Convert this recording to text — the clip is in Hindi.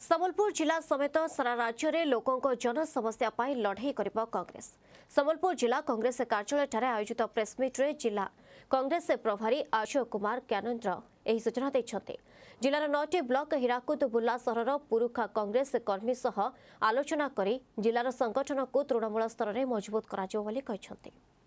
संबलपुर जिला समेत सारा राज्य में लोकों जनसमस्या पर लड़ई कर कांग्रेस। संबलपुर जिला कांग्रेस कार्यालय आयोजित प्रेसमिट रे जिला कांग्रेस प्रभारी अजय कुमार ज्ञानेन्द्र यह सूचना देते। जिलार 9टी ब्लॉक हीराकुद बुर्ला सहर पुरुखा कांग्रेस कर्मी सह आलोचना कर जिलार संगठन को तृणमूल स्तर में मजबूत कर।